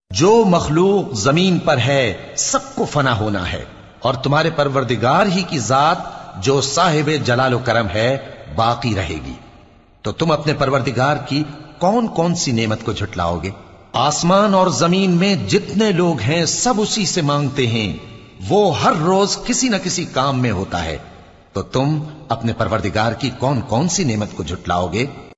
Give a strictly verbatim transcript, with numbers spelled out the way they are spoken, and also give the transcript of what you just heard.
जो मखलूक जमीन पर है सबको फना होना है, और तुम्हारे परवरदिगार ही की जात जो साहिब जलालो करम है बाकी रहेगी। तो तुम अपने परवरदिगार की कौन कौन सी नेमत को झुटलाओगे? आसमान और जमीन में जितने लोग हैं सब उसी से मांगते हैं, वो हर रोज किसी न किसी काम में होता है। तो तुम अपने परवरदिगार की कौन कौन सी नेमत को झुटलाओगे?